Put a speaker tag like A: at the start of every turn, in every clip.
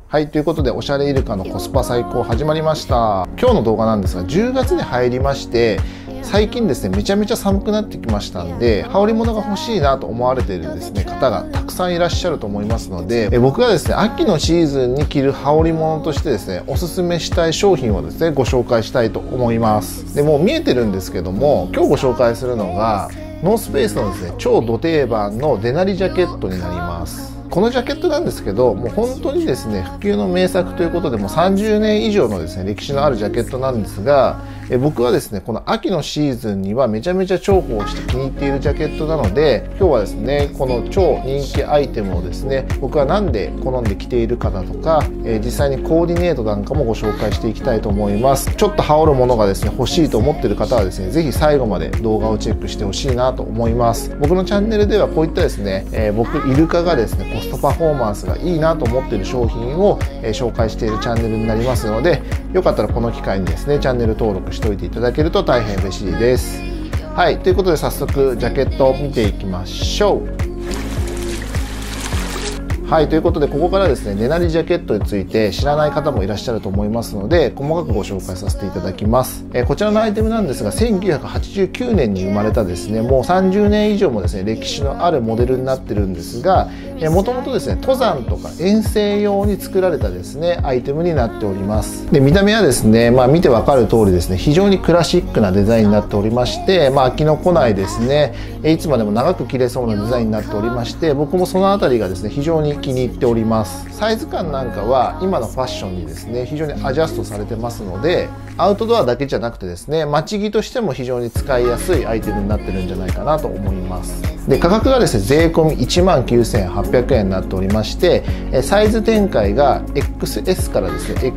A: はい、ということでおしゃれイルカのコスパ最高始まりました。今日の動画なんですが、10月に入りまして最近ですねめちゃめちゃ寒くなってきましたんで、羽織物が欲しいなと思われているですね方がたくさんいらっしゃると思いますので、僕がですね秋のシーズンに着る羽織物としてですねおすすめしたい商品をですねご紹介したいと思います。でもう見えてるんですけども、今日ご紹介するのがノースペースのですね超ド定番のデナリジャケットになります。このジャケットなんですけど、もう本当にですね普及の名作ということで、もう30年以上のですね歴史のあるジャケットなんですが、僕はですねこの秋のシーズンにはめちゃめちゃ重宝して気に入っているジャケットなので、今日はですねこの超人気アイテムをですね僕はなんで好んで着ているかだとか、実際にコーディネートなんかもご紹介していきたいと思います。ちょっと羽織るものがですね欲しいと思っている方はですねぜひ最後まで動画をチェックしてほしいなと思います。僕のチャンネルではこういったですね、僕イルカがですねコストパフォーマンスがいいなと思っている商品を、紹介しているチャンネルになりますので、よかったらこの機会にですねチャンネル登録しておいていただけると大変嬉しいです。はい、ということで早速ジャケットを見ていきましょう。はい、ということでここからですねデナリジャケットについて知らない方もいらっしゃると思いますので、細かくご紹介させていただきます。こちらのアイテムなんですが、1989年に生まれたですねもう30年以上もですね歴史のあるモデルになってるんですが、もともとですね登山とか遠征用に作られたですねアイテムになっております。で見た目はですね見てわかる通りですね非常にクラシックなデザインになっておりまして、飽きのこないですねいつまでも長く着れそうなデザインになっておりまして、僕もそのあたりがですね非常に気に入っております。サイズ感なんかは今のファッションにですね非常にアジャストされてますので、アウトドアだけじゃなくてですね街着としても非常に使いやすいアイテムになってるんじゃないかなと思います。で価格がですね税込み 19,800 円になっておりまして、サイズ展開が XS からですね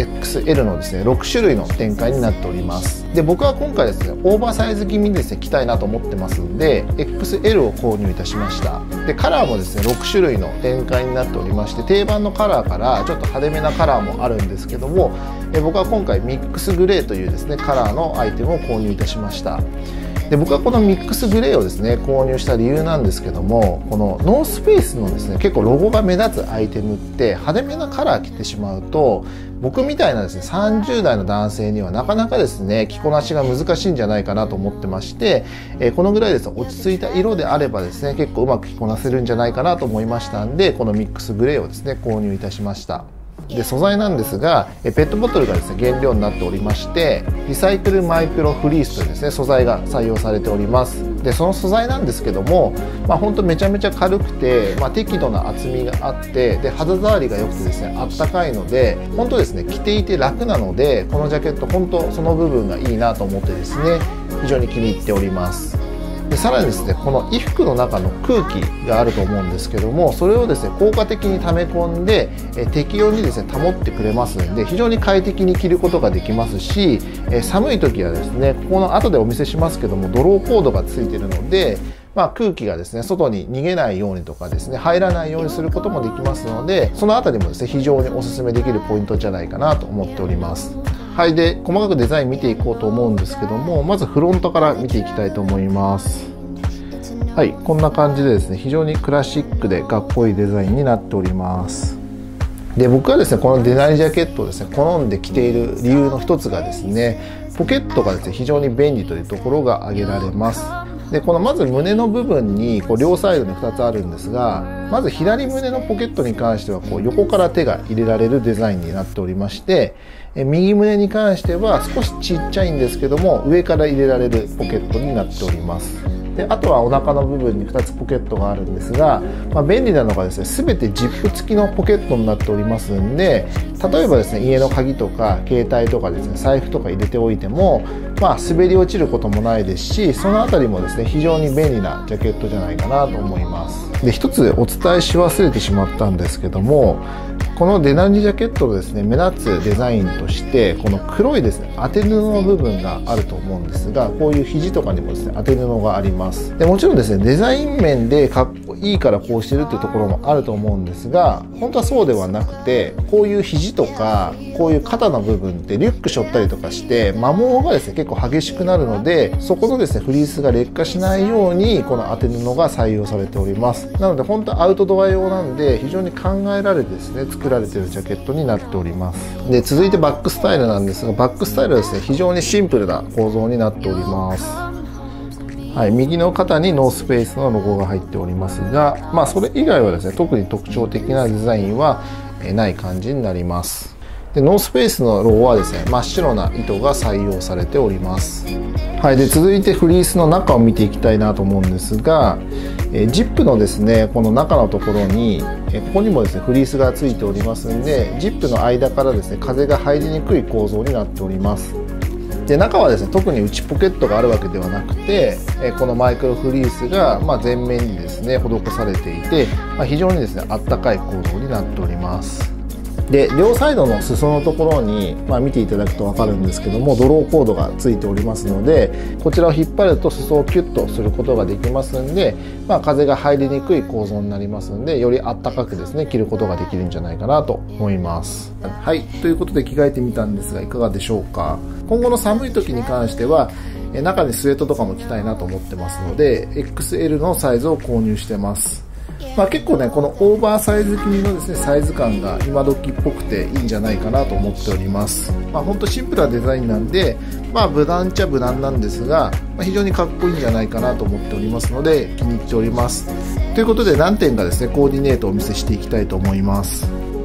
A: XXL のですね6種類の展開になっております。で僕は今回ですねオーバーサイズ気味にですね着たいなと思ってますんで XL を購入いたしました。でカラーもですね6種類の展開になっておりまして、定番のカラーからちょっと派手めなカラーもあるんですけども、僕は今回ミックスグレーというですねカラーのアイテムを購入いたしました。で僕はこのミックスグレーをですね購入した理由なんですけども、このノースペースのですね結構ロゴが目立つアイテムって派手めなカラー着てしまうと、僕みたいなですね30代の男性にはなかなかですね着こなしが難しいんじゃないかなと思ってまして、このぐらいですね落ち着いた色であればですね結構うまく着こなせるんじゃないかなと思いましたんで、このミックスグレーをですね購入いたしました。で素材なんですが、ペットボトルがですね原料になっておりまして、リサイクルマイクロフリースというですね素材が採用されております。でその素材なんですけども、本当めちゃめちゃ軽くて、適度な厚みがあって、で肌触りが良くてですねあったかいので、本当ですね着ていて楽なので、このジャケット本当その部分がいいなと思ってですね非常に気に入っております。でさらにですねこの衣服の中の空気があると思うんですけども、それをですね効果的に溜め込んで適温にですね保ってくれますんで、非常に快適に着ることができますし、寒い時はですねここの後でお見せしますけどもドローコードがついているので、空気がですね外に逃げないようにとかですね入らないようにすることもできますので、そのあたりもですね非常におすすめできるポイントじゃないかなと思っております。はい、で細かくデザイン見ていこうと思うんですけども、まずフロントから見ていきたいと思います。はい、こんな感じでですね非常にクラシックでかっこいいデザインになっております。で僕はですねこのデナリジャケットをですね好んで着ている理由の一つがですね、ポケットがですね非常に便利というところが挙げられます。でこのまず胸の部分に両サイドに2つあるんですが、まず左胸のポケットに関しては横から手が入れられるデザインになっておりまして、右胸に関しては少しちっちゃいんですけども上から入れられるポケットになっております。であとはお腹の部分に2つポケットがあるんですが、便利なのがですね全てジップ付きのポケットになっておりますんで、例えばですね家の鍵とか携帯とかですね財布とか入れておいても、滑り落ちることもないですし、そのあたりもですね非常に便利なジャケットじゃないかなと思います。で一つお伝えし忘れてしまったんですけども、このデナリジャケットのですね目立つデザインとしてこの黒いですね当て布の部分があると思うんですが、こういう肘とかにもですね当て布があります。でもちろんですねデザイン面でかっこいいからこうしてるっていうところもあると思うんですが、本当はそうではなくて、こういう肘とかこういう肩の部分ってリュック背負ったりとかして摩耗がですね結構激しくなるので、そこのですねフリースが劣化しないようにこの当て布が採用されております。なので本当アウトドア用なんで非常に考えられてですね作られているジャケットになっております。で続いてバックスタイルなんですが、バックスタイルはですね非常にシンプルな構造になっております。はい、右の肩にノースペースのロゴが入っておりますが、それ以外はですね特に特徴的なデザインはない感じになります。でノースペースのロゴはですね真っ白な糸が採用されております。はい、で続いてフリースの中を見ていきたいなと思うんですが、ジップのですねこの中のところにここにもですねフリースがついておりますんで、ジップの間からですね風が入りにくい構造になっております。で中はですね特に内ポケットがあるわけではなくて、このマイクロフリースが前面にですね施されていて、非常にですねあったかい構造になっております。で両サイドの裾のところに、見ていただくと分かるんですけども、ドローコードがついておりますので、こちらを引っ張ると裾をキュッとすることができますんで、風が入りにくい構造になりますんで、よりあったかくですね着ることができるんじゃないかなと思います。はい、ということで着替えてみたんですがいかがでしょうか。今後の寒い時に関しては中にスウェットとかも着たいなと思ってますので XL のサイズを購入してます。結構ねこのオーバーサイズ気味のですねサイズ感が今時っぽくていいんじゃないかなと思っております。ほんとシンプルなデザインなんで無難っちゃ無難なんですが、非常にかっこいいんじゃないかなと思っておりますので気に入っております。ということで何点かですねコーディネートをお見せしていきたいと思います。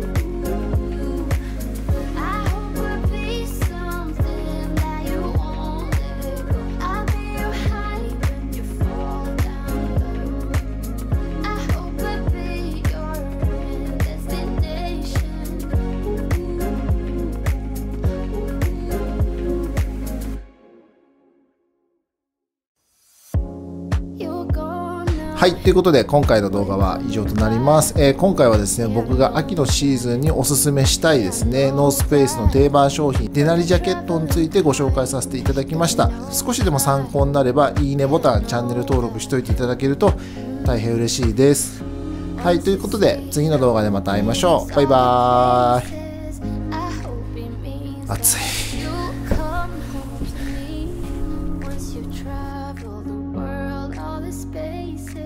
A: はい、ということで今回の動画は以上となります。今回はですね僕が秋のシーズンにおすすめしたいですねノースペースの定番商品デナリジャケットについてご紹介させていただきました。少しでも参考になればいいねボタン、チャンネル登録しておいていただけると大変嬉しいです。はい、ということで次の動画でまた会いましょう。バイバーイ。暑い。
B: Spaces